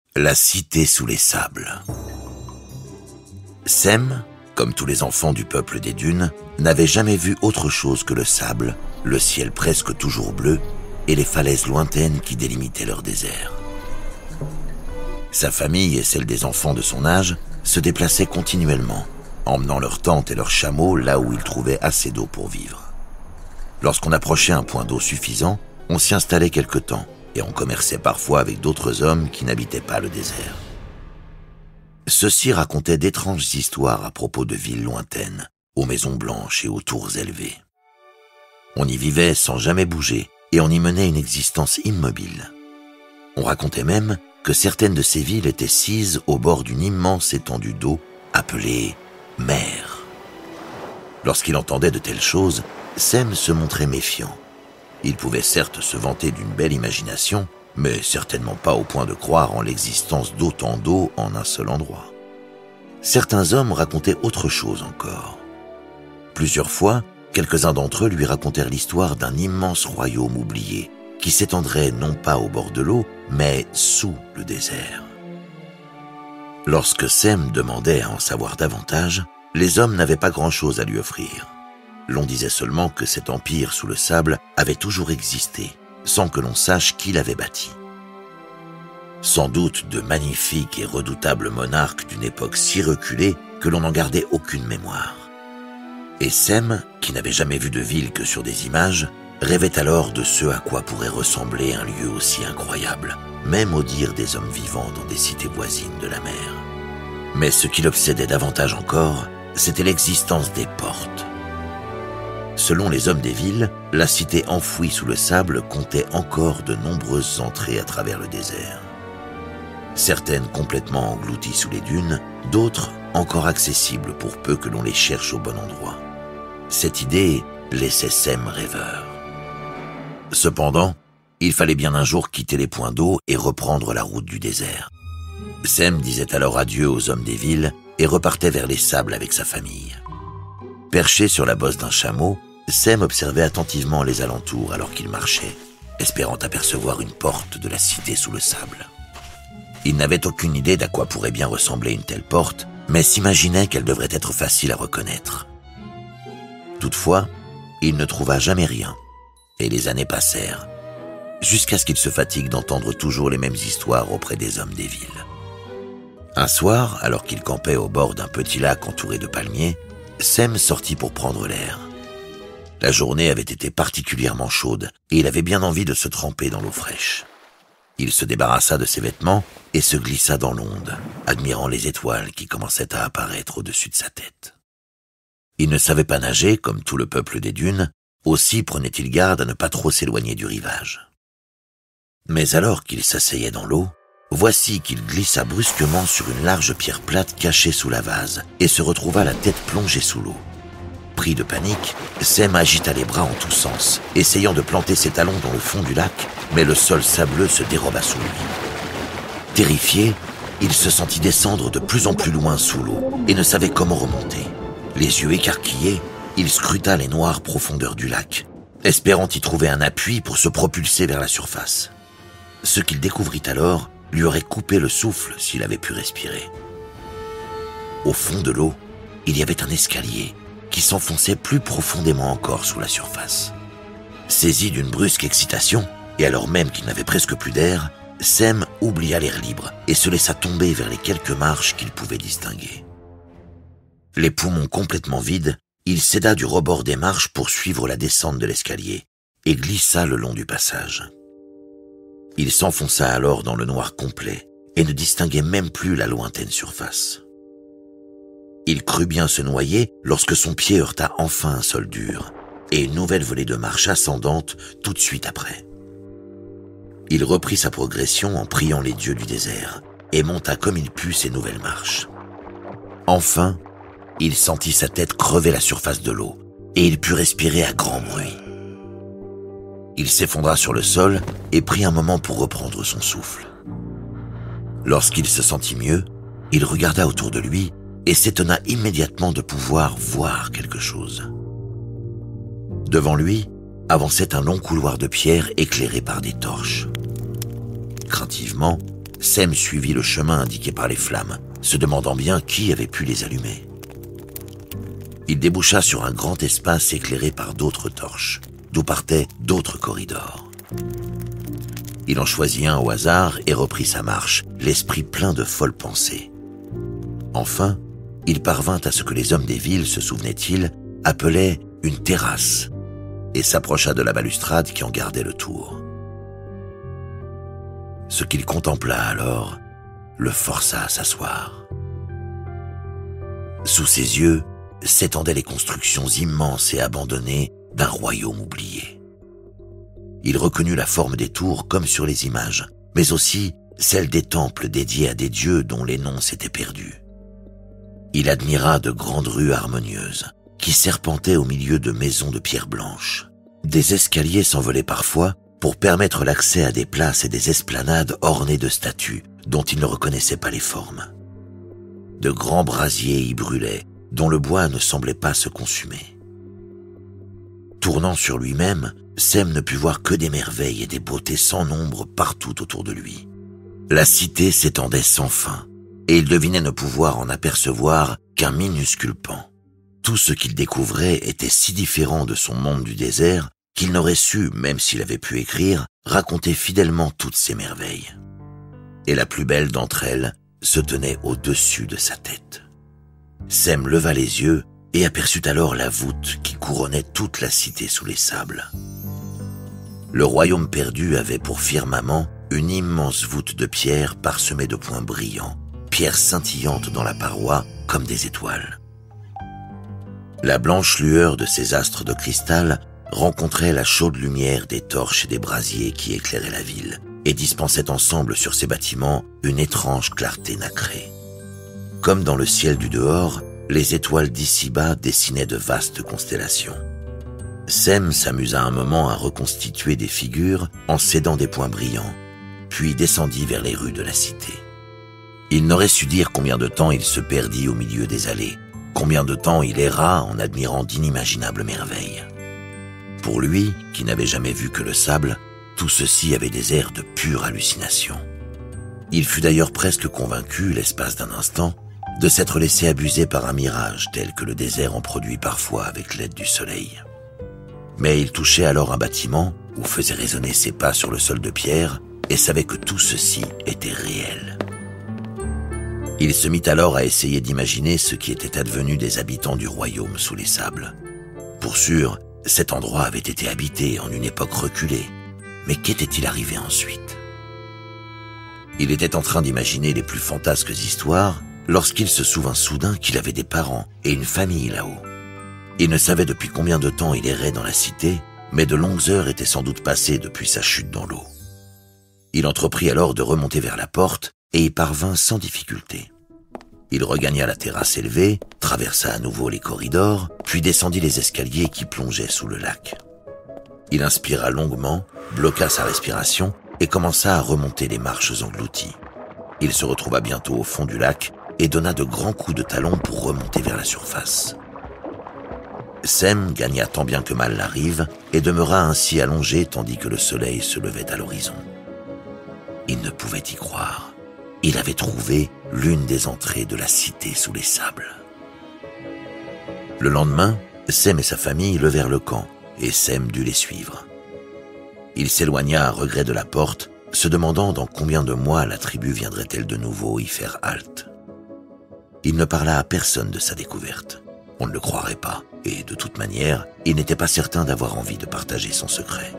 La cité sous les sables. Sem, comme tous les enfants du peuple des dunes, n'avait jamais vu autre chose que le sable, le ciel presque toujours bleu et les falaises lointaines qui délimitaient leur désert. Sa famille et celle des enfants de son âge se déplaçaient continuellement, emmenant leurs tentes et leurs chameaux là où ils trouvaient assez d'eau pour vivre. Lorsqu'on approchait un point d'eau suffisant, on s'y installait quelque temps et on commerçait parfois avec d'autres hommes qui n'habitaient pas le désert. Ceux-ci racontaient d'étranges histoires à propos de villes lointaines, aux maisons blanches et aux tours élevées. On y vivait sans jamais bouger et on y menait une existence immobile. On racontait même que certaines de ces villes étaient sises au bord d'une immense étendue d'eau appelée mer. Lorsqu'il entendait de telles choses, Sem se montrait méfiant. Il pouvait certes se vanter d'une belle imagination, mais certainement pas au point de croire en l'existence d'autant d'eau en un seul endroit. Certains hommes racontaient autre chose encore. Plusieurs fois, quelques-uns d'entre eux lui racontèrent l'histoire d'un immense royaume oublié, qui s'étendrait non pas au bord de l'eau, mais sous le désert. Lorsque Sem demandait à en savoir davantage, les hommes n'avaient pas grand-chose à lui offrir. L'on disait seulement que cet empire sous le sable avait toujours existé, sans que l'on sache qui l'avait bâti. Sans doute de magnifiques et redoutables monarques d'une époque si reculée que l'on n'en gardait aucune mémoire. Et Sem, qui n'avait jamais vu de ville que sur des images, rêvait alors de ce à quoi pourrait ressembler un lieu aussi incroyable, même au dire des hommes vivants dans des cités voisines de la mer. Mais ce qui l'obsédait davantage encore, c'était l'existence des portes. Selon les hommes des villes, la cité enfouie sous le sable comptait encore de nombreuses entrées à travers le désert. Certaines complètement englouties sous les dunes, d'autres encore accessibles pour peu que l'on les cherche au bon endroit. Cette idée laissait Sem rêveur. Cependant, il fallait bien un jour quitter les points d'eau et reprendre la route du désert. Sem disait alors adieu aux hommes des villes et repartait vers les sables avec sa famille. Perché sur la bosse d'un chameau, Sem observait attentivement les alentours alors qu'il marchait, espérant apercevoir une porte de la cité sous le sable. Il n'avait aucune idée d'à quoi pourrait bien ressembler une telle porte, mais s'imaginait qu'elle devrait être facile à reconnaître. Toutefois, il ne trouva jamais rien, et les années passèrent, jusqu'à ce qu'il se fatigue d'entendre toujours les mêmes histoires auprès des hommes des villes. Un soir, alors qu'il campait au bord d'un petit lac entouré de palmiers, Sem sortit pour prendre l'air. La journée avait été particulièrement chaude et il avait bien envie de se tremper dans l'eau fraîche. Il se débarrassa de ses vêtements et se glissa dans l'onde, admirant les étoiles qui commençaient à apparaître au-dessus de sa tête. Il ne savait pas nager, comme tout le peuple des dunes, aussi prenait-il garde à ne pas trop s'éloigner du rivage. Mais alors qu'il s'asseyait dans l'eau, voici qu'il glissa brusquement sur une large pierre plate cachée sous la vase et se retrouva la tête plongée sous l'eau. Pris de panique, Sem agita les bras en tous sens, essayant de planter ses talons dans le fond du lac, mais le sol sableux se déroba sous lui. Terrifié, il se sentit descendre de plus en plus loin sous l'eau et ne savait comment remonter. Les yeux écarquillés, il scruta les noires profondeurs du lac, espérant y trouver un appui pour se propulser vers la surface. Ce qu'il découvrit alors lui aurait coupé le souffle s'il avait pu respirer. Au fond de l'eau, il y avait un escalier qui s'enfonçait plus profondément encore sous la surface. Saisi d'une brusque excitation, et alors même qu'il n'avait presque plus d'air, Sem oublia l'air libre et se laissa tomber vers les quelques marches qu'il pouvait distinguer. Les poumons complètement vides, il céda du rebord des marches pour suivre la descente de l'escalier et glissa le long du passage. Il s'enfonça alors dans le noir complet et ne distinguait même plus la lointaine surface. Il crut bien se noyer lorsque son pied heurta enfin un sol dur et une nouvelle volée de marche ascendante tout de suite après. Il reprit sa progression en priant les dieux du désert et monta comme il put ces nouvelles marches. Enfin, il sentit sa tête crever la surface de l'eau et il put respirer à grand bruit. Il s'effondra sur le sol et prit un moment pour reprendre son souffle. Lorsqu'il se sentit mieux, il regarda autour de lui et s'étonna immédiatement de pouvoir voir quelque chose. Devant lui avançait un long couloir de pierre éclairé par des torches. Craintivement, Sem suivit le chemin indiqué par les flammes, se demandant bien qui avait pu les allumer. Il déboucha sur un grand espace éclairé par d'autres torches, d'où partaient d'autres corridors. Il en choisit un au hasard et reprit sa marche, l'esprit plein de folles pensées. Enfin, il parvint à ce que les hommes des villes, se souvenaient-ils, appelaient une terrasse, et s'approcha de la balustrade qui en gardait le tour. Ce qu'il contempla alors le força à s'asseoir. Sous ses yeux s'étendaient les constructions immenses et abandonnées d'un royaume oublié. Il reconnut la forme des tours comme sur les images, mais aussi celle des temples dédiés à des dieux dont les noms s'étaient perdus. Il admira de grandes rues harmonieuses qui serpentaient au milieu de maisons de pierre blanche. Des escaliers s'envolaient parfois pour permettre l'accès à des places et des esplanades ornées de statues dont il ne reconnaissait pas les formes. De grands brasiers y brûlaient, dont le bois ne semblait pas se consumer. Tournant sur lui-même, Sem ne put voir que des merveilles et des beautés sans nombre partout autour de lui. La cité s'étendait sans fin, et il devinait ne pouvoir en apercevoir qu'un minuscule pan. Tout ce qu'il découvrait était si différent de son monde du désert qu'il n'aurait su, même s'il avait pu écrire, raconter fidèlement toutes ces merveilles. Et la plus belle d'entre elles se tenait au-dessus de sa tête. Sem leva les yeux et aperçut alors la voûte qui couronnait toute la cité sous les sables. Le royaume perdu avait pour firmament une immense voûte de pierre parsemée de points brillants, pierres scintillantes dans la paroi comme des étoiles. La blanche lueur de ces astres de cristal rencontrait la chaude lumière des torches et des brasiers qui éclairaient la ville et dispensaient ensemble sur ces bâtiments une étrange clarté nacrée. Comme dans le ciel du dehors, les étoiles d'ici-bas dessinaient de vastes constellations. Sem s'amusa un moment à reconstituer des figures en s'aidant des points brillants, puis descendit vers les rues de la cité. Il n'aurait su dire combien de temps il se perdit au milieu des allées, combien de temps il erra en admirant d'inimaginables merveilles. Pour lui, qui n'avait jamais vu que le sable, tout ceci avait des airs de pure hallucination. Il fut d'ailleurs presque convaincu, l'espace d'un instant, de s'être laissé abuser par un mirage tel que le désert en produit parfois avec l'aide du soleil. Mais il touchait alors un bâtiment où faisait résonner ses pas sur le sol de pierre et savait que tout ceci était réel. Il se mit alors à essayer d'imaginer ce qui était advenu des habitants du royaume sous les sables. Pour sûr, cet endroit avait été habité en une époque reculée, mais qu'était-il arrivé ensuite? Il était en train d'imaginer les plus fantasques histoires lorsqu'il se souvint soudain qu'il avait des parents et une famille là-haut. Il ne savait depuis combien de temps il errait dans la cité, mais de longues heures étaient sans doute passées depuis sa chute dans l'eau. Il entreprit alors de remonter vers la porte et y parvint sans difficulté. Il regagna la terrasse élevée, traversa à nouveau les corridors, puis descendit les escaliers qui plongeaient sous le lac. Il inspira longuement, bloqua sa respiration et commença à remonter les marches englouties. Il se retrouva bientôt au fond du lac et donna de grands coups de talon pour remonter vers la surface. Sem gagna tant bien que mal la rive et demeura ainsi allongé tandis que le soleil se levait à l'horizon. Il ne pouvait y croire. Il avait trouvé l'une des entrées de la cité sous les sables. Le lendemain, Sem et sa famille levèrent le camp et Sem dut les suivre. Il s'éloigna à regret de la porte, se demandant dans combien de mois la tribu viendrait-elle de nouveau y faire halte. Il ne parla à personne de sa découverte. On ne le croirait pas, et de toute manière, il n'était pas certain d'avoir envie de partager son secret.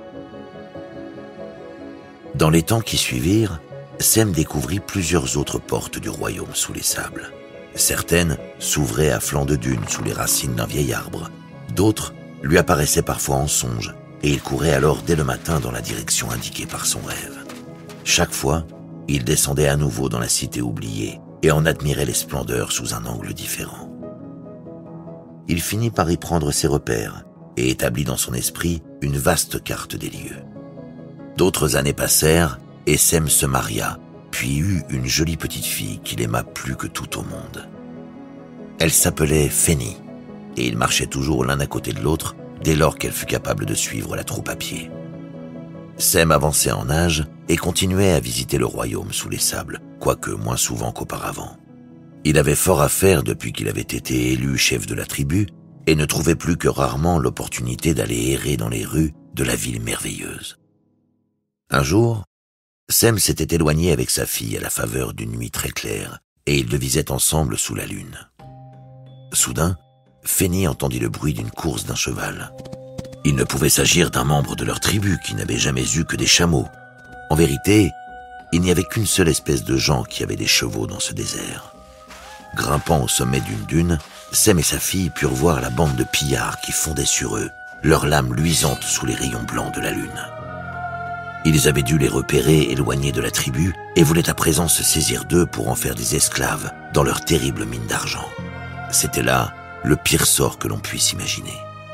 Dans les temps qui suivirent, Sem découvrit plusieurs autres portes du royaume sous les sables. Certaines s'ouvraient à flanc de dune sous les racines d'un vieil arbre. D'autres lui apparaissaient parfois en songe, et il courait alors dès le matin dans la direction indiquée par son rêve. Chaque fois, il descendait à nouveau dans la cité oubliée et en admirait les splendeurs sous un angle différent. Il finit par y prendre ses repères et établit dans son esprit une vaste carte des lieux. D'autres années passèrent et Sem se maria, puis eut une jolie petite fille qu'il aima plus que tout au monde. Elle s'appelait Fénie, et ils marchaient toujours l'un à côté de l'autre dès lors qu'elle fut capable de suivre la troupe à pied. Sem avançait en âge, et continuait à visiter le royaume sous les sables, quoique moins souvent qu'auparavant. Il avait fort à faire depuis qu'il avait été élu chef de la tribu et ne trouvait plus que rarement l'opportunité d'aller errer dans les rues de la ville merveilleuse. Un jour, Sem s'était éloigné avec sa fille à la faveur d'une nuit très claire et ils devisaient ensemble sous la lune. Soudain, Fénie entendit le bruit d'une course d'un cheval. Il ne pouvait s'agir d'un membre de leur tribu qui n'avait jamais eu que des chameaux. En vérité, il n'y avait qu'une seule espèce de gens qui avaient des chevaux dans ce désert. Grimpant au sommet d'une dune, Sem et sa fille purent voir la bande de pillards qui fondaient sur eux, leurs lames luisantes sous les rayons blancs de la lune. Ils avaient dû les repérer éloignés de la tribu et voulaient à présent se saisir d'eux pour en faire des esclaves dans leur terrible mine d'argent. C'était là le pire sort que l'on puisse imaginer.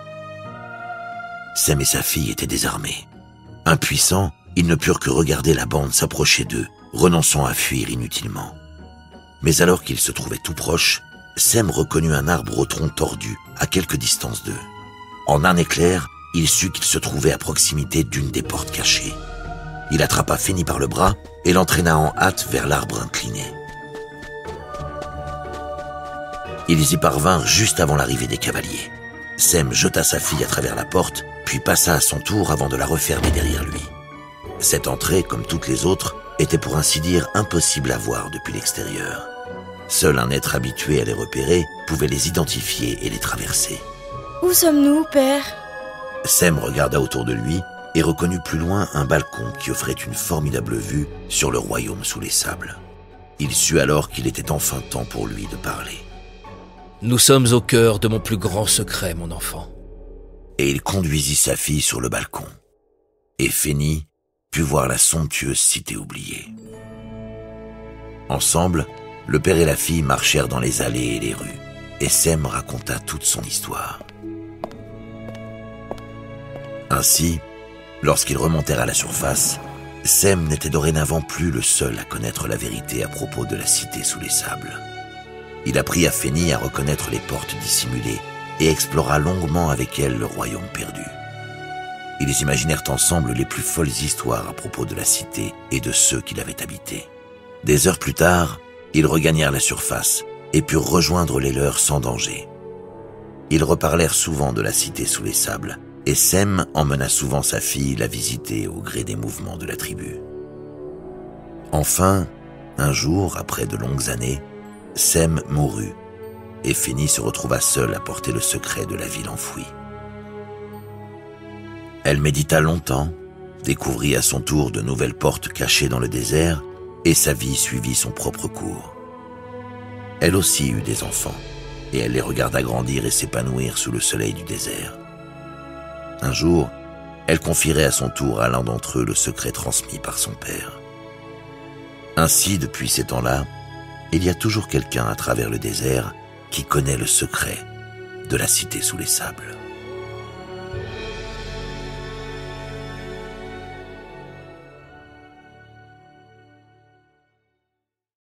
Sem et sa fille étaient désarmés. Impuissants, ils ne purent que regarder la bande s'approcher d'eux, renonçant à fuir inutilement. Mais alors qu'ils se trouvaient tout proches, Sem reconnut un arbre au tronc tordu, à quelque distance d'eux. En un éclair, il sut qu'il se trouvait à proximité d'une des portes cachées. Il attrapa Fénie par le bras et l'entraîna en hâte vers l'arbre incliné. Ils y parvinrent juste avant l'arrivée des cavaliers. Sem jeta sa fille à travers la porte, puis passa à son tour avant de la refermer derrière lui. Cette entrée, comme toutes les autres, était pour ainsi dire impossible à voir depuis l'extérieur. Seul un être habitué à les repérer pouvait les identifier et les traverser. « Où sommes-nous, père ?» Sem regarda autour de lui et reconnut plus loin un balcon qui offrait une formidable vue sur le royaume sous les sables. Il sut alors qu'il était enfin temps pour lui de parler. « Nous sommes au cœur de mon plus grand secret, mon enfant. » Et il conduisit sa fille sur le balcon. Et Fénie put voir la somptueuse cité oubliée. Ensemble, le père et la fille marchèrent dans les allées et les rues, et Sem raconta toute son histoire. Ainsi, lorsqu'ils remontèrent à la surface, Sem n'était dorénavant plus le seul à connaître la vérité à propos de la cité sous les sables. Il apprit à Fénie à reconnaître les portes dissimulées et explora longuement avec elle le royaume perdu. Ils imaginèrent ensemble les plus folles histoires à propos de la cité et de ceux qui l'avaient habitée. Des heures plus tard, ils regagnèrent la surface et purent rejoindre les leurs sans danger. Ils reparlèrent souvent de la cité sous les sables, et Sem emmena souvent sa fille la visiter au gré des mouvements de la tribu. Enfin, un jour, après de longues années, Sem mourut, et Fénie se retrouva seule à porter le secret de la ville enfouie. Elle médita longtemps, découvrit à son tour de nouvelles portes cachées dans le désert, et sa vie suivit son propre cours. Elle aussi eut des enfants, et elle les regarda grandir et s'épanouir sous le soleil du désert. Un jour, elle confierait à son tour à l'un d'entre eux le secret transmis par son père. Ainsi, depuis ces temps-là, il y a toujours quelqu'un à travers le désert qui connaît le secret de la cité sous les sables.